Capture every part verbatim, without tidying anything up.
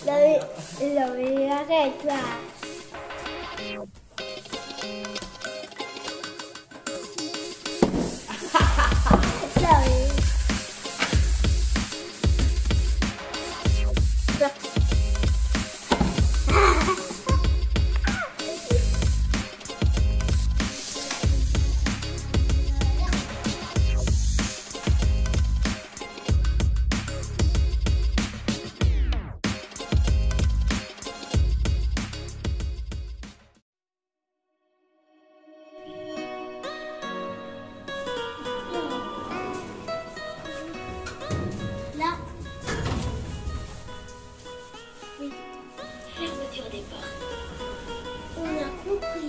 Non mais, non mais arrête là. Non mais... Là. Oui. Fermeture des portes. On a compris.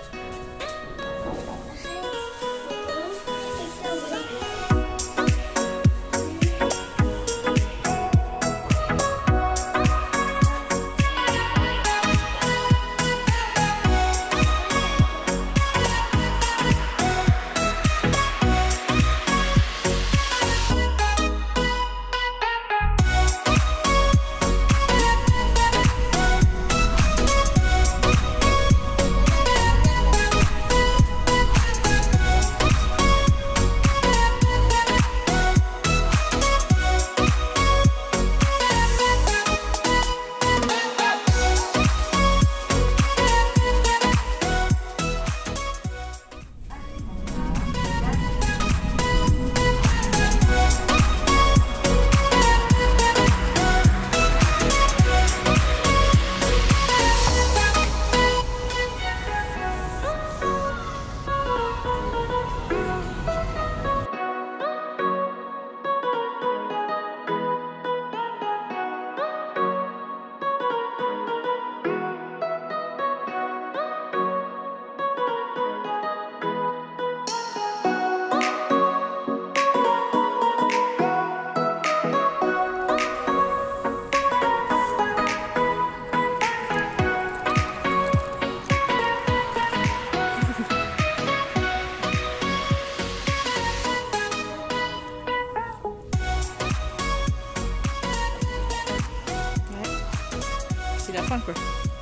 C'est la fin quoi.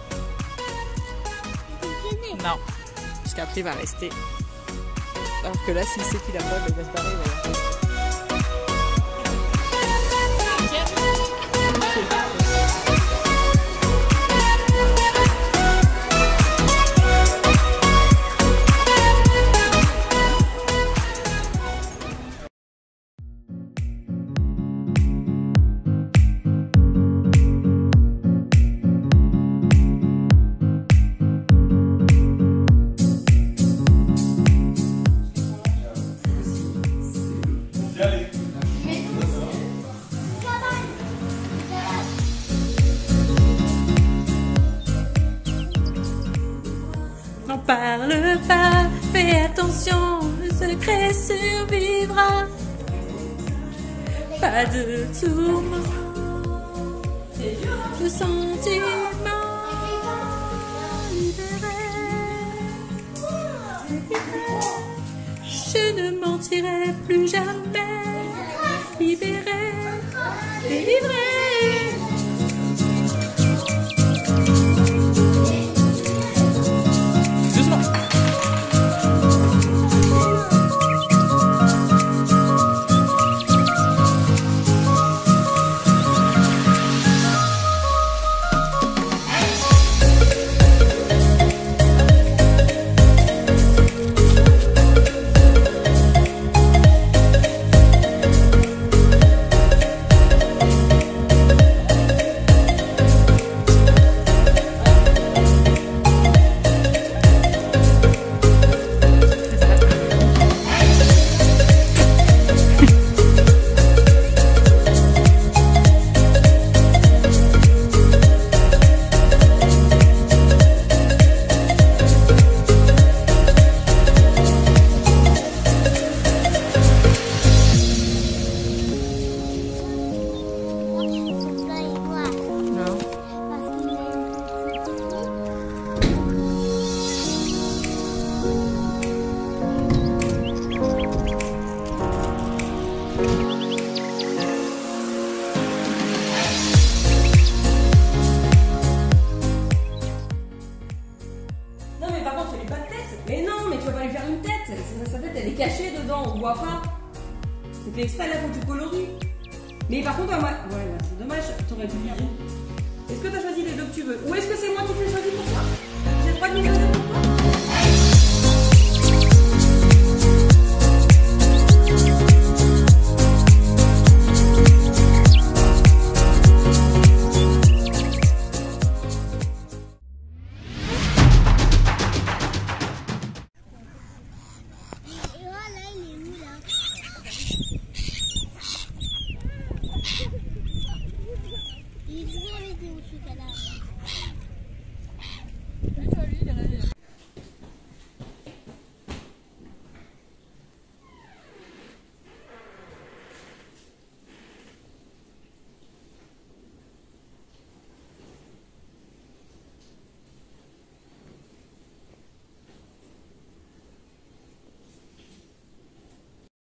Non, parce qu'après il va rester. Alors que là, s'il sait qu'il a pas, il va se barrer. Voilà. N'en parle pas, fais attention, le secret survivra. Pas de tourment, de sentiments libérés. Je ne mentirai plus jamais. Libéré, délivré. Non, mais par contre, fais-lui pas de tête. Mais non, mais tu vas pas lui faire une tête. Sa, sa tête, elle est cachée dedans, on voit pas. C'était exprès là pour que tu colories. Mais par contre, moi, ouais, là, c'est dommage, t'aurais dû lire. Est-ce que t'as choisi les deux que tu veux? Ou est-ce que c'est moi qui t'ai choisi pour toi? J'ai le droit de me